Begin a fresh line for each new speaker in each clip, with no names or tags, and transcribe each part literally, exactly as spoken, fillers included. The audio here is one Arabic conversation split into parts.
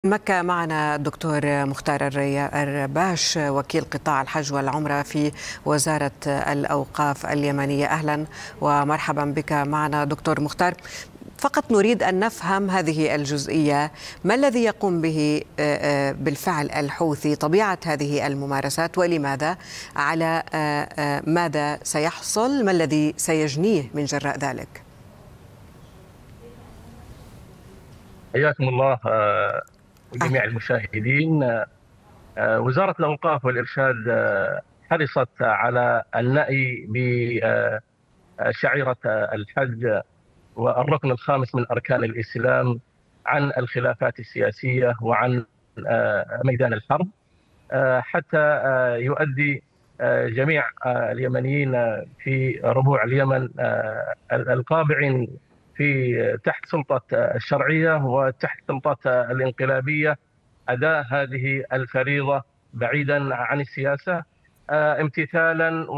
مكة معنا الدكتور مختار الرباش وكيل قطاع الحج والعمرة في وزارة الأوقاف اليمنية. أهلا ومرحبا بك معنا دكتور مختار. فقط نريد أن نفهم هذه الجزئية، ما الذي يقوم به بالفعل الحوثي، طبيعة هذه الممارسات ولماذا، على ماذا سيحصل، ما الذي سيجنيه من جراء ذلك؟
حياكم الله جميع المشاهدين. وزارة الأوقاف والإرشاد حرصت على النأي بشعيرة الحج والركن الخامس من أركان الإسلام عن الخلافات السياسية وعن ميدان الحرب، حتى يؤدي جميع اليمنيين في ربوع اليمن القابعين في تحت سلطة الشرعية وتحت سلطة الانقلابية أداء هذه الفريضة بعيدا عن السياسة، امتثالا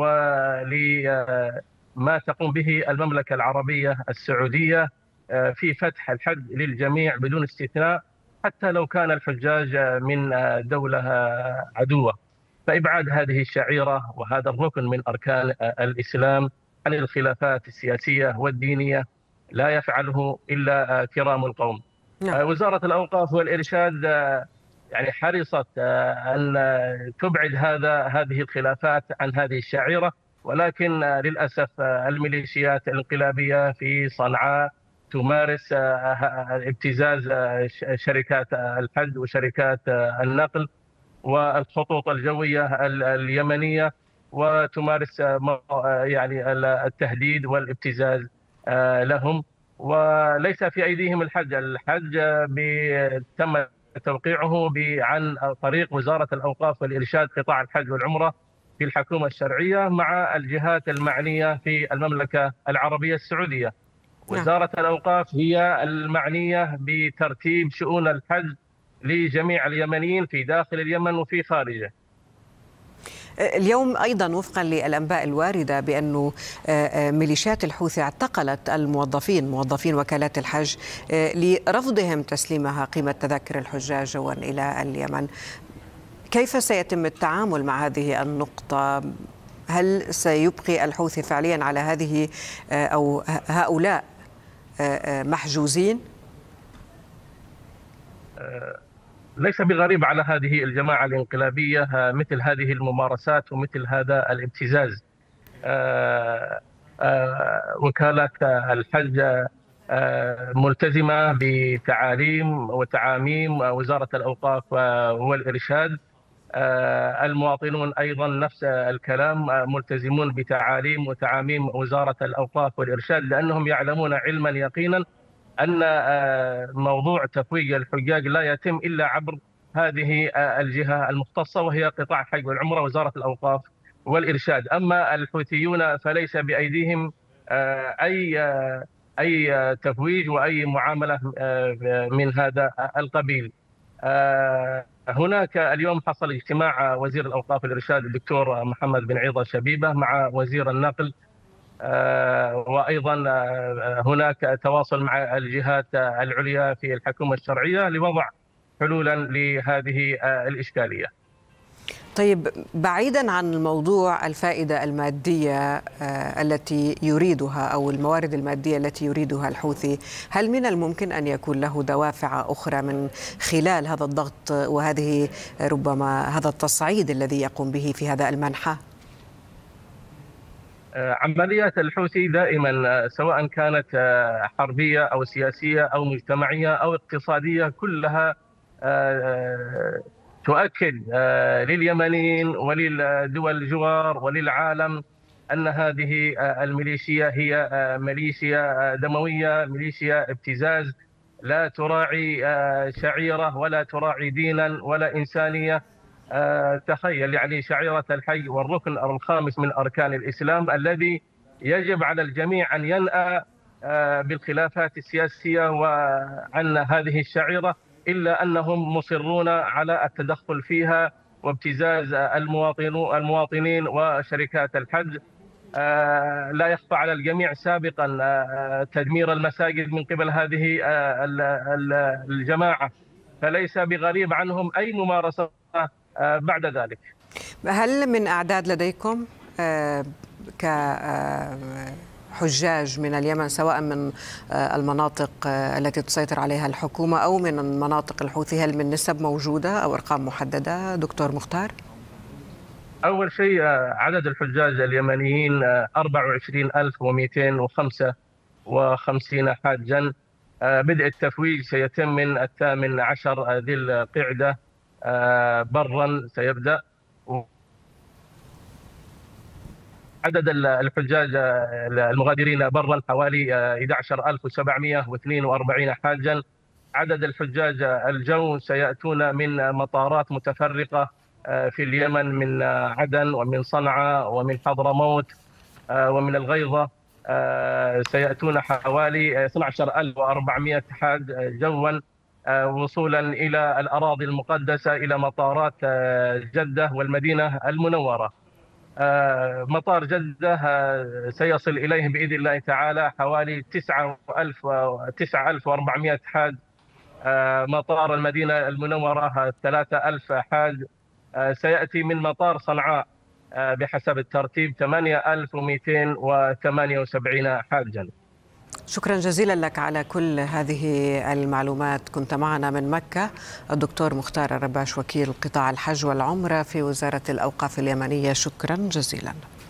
ولما تقوم به المملكة العربية السعودية في فتح الحج للجميع بدون استثناء، حتى لو كان الحجاج من دولة عدوة. فإبعاد هذه الشعيرة وهذا الركن من أركان الإسلام عن الخلافات السياسية والدينية لا يفعله إلا كرام القوم. نعم. وزارة الأوقاف والإرشاد يعني حرصت أن تبعد هذا هذه الخلافات عن هذه الشعيرة، ولكن للأسف الميليشيات الانقلابية في صنعاء تمارس ابتزاز شركات الحج وشركات النقل والخطوط الجوية اليمنية، وتمارس يعني التهديد والابتزاز لهم، وليس في أيديهم الحج. الحج تم توقيعه عن طريق وزارة الأوقاف والإرشاد قطاع الحج والعمرة في الحكومة الشرعية مع الجهات المعنية في المملكة العربية السعودية. وزارة الأوقاف هي المعنية بترتيب شؤون الحج لجميع اليمنيين في داخل اليمن وفي خارجه.
اليوم أيضا وفقا للأنباء الواردة بأنه ميليشيات الحوثي اعتقلت الموظفين موظفين وكالات الحج لرفضهم تسليمها قيمة تذاكر الحجاج جوا إلى اليمن. كيف سيتم التعامل مع هذه النقطة؟ هل سيبقي الحوثي فعليا على هذه أو هؤلاء محجوزين؟
ليس بغريب على هذه الجماعة الانقلابية مثل هذه الممارسات ومثل هذا الابتزاز. وكالة الحج ملتزمة بتعاليم وتعاميم وزارة الأوقاف والإرشاد. المواطنون أيضا نفس الكلام، ملتزمون بتعاليم وتعاميم وزارة الأوقاف والإرشاد، لأنهم يعلمون علما يقينا أن موضوع تفويج الحجاج لا يتم إلا عبر هذه الجهة المختصة وهي قطاع الحج والعمرة وزارة الأوقاف والإرشاد. أما الحوثيون فليس بأيديهم أي أي تفويج وأي معاملة من هذا القبيل. هناك اليوم حصل اجتماع وزير الأوقاف والإرشاد الدكتور محمد بن عيضة شبيبة مع وزير النقل، وأيضا هناك تواصل مع الجهات العليا في الحكومة الشرعية لوضع حلولا لهذه الإشكالية.
طيب، بعيدا عن الموضوع الفائدة المادية التي يريدها أو الموارد المادية التي يريدها الحوثي، هل من الممكن أن يكون له دوافع أخرى من خلال هذا الضغط وهذه ربما هذا التصعيد الذي يقوم به في هذا المنحى؟
عمليات الحوثي دائما سواء كانت حربية أو سياسية أو مجتمعية أو اقتصادية كلها تؤكد لليمنيين وللدول الجوار وللعالم أن هذه الميليشيا هي ميليشيا دموية، ميليشيا ابتزاز، لا تراعي شعيرة ولا تراعي دينا ولا إنسانية. تخيل يعني شعيرة الحج والركن الخامس من أركان الإسلام الذي يجب على الجميع أن ينأى بالخلافات السياسية وعن هذه الشعيرة، إلا أنهم مصرون على التدخل فيها وابتزاز المواطنين وشركات الحج. لا يخفى على الجميع سابقا تدمير المساجد من قبل هذه الجماعة،
فليس
بغريب عنهم أي ممارسة بعد ذلك.
هل من أعداد لديكم كحجاج من اليمن، سواء من المناطق التي تسيطر عليها الحكومة أو من مناطق الحوثي، هل من نسب موجودة أو أرقام محددة دكتور مختار؟
أول شيء عدد الحجاج اليمنيين أربعة وعشرين ألف ومئتين وخمسة وخمسين حاجا. بدء التفويج سيتم من الثامن عشر ذي القعدة برا سيبدأ. عدد الحجاج المغادرين برا حوالي أحد عشر ألف وسبعمئة واثنين وأربعين حاجا. عدد الحجاج الجو سيأتون من مطارات متفرقة في اليمن، من عدن ومن صنعاء ومن حضرموت ومن الغيضة. سيأتون حوالي اثني عشر ألف وأربعمئة حاج جوا، وصولا إلى الأراضي المقدسة إلى مطارات جدة والمدينة المنورة. مطار جدة سيصل إليه بإذن الله تعالى حوالي تسعة آلاف وأربعمئة حاج. مطار المدينة المنورة ثلاثة آلاف حاج. سيأتي من مطار صنعاء بحسب الترتيب ثمانية آلاف ومئتين وثمانية وسبعين حاجا.
شكرا جزيلا لك على كل هذه المعلومات. كنت معنا من مكة الدكتور مختار الرباش، وكيل قطاع الحج والعمرة في وزارة الأوقاف اليمنية. شكرا جزيلا.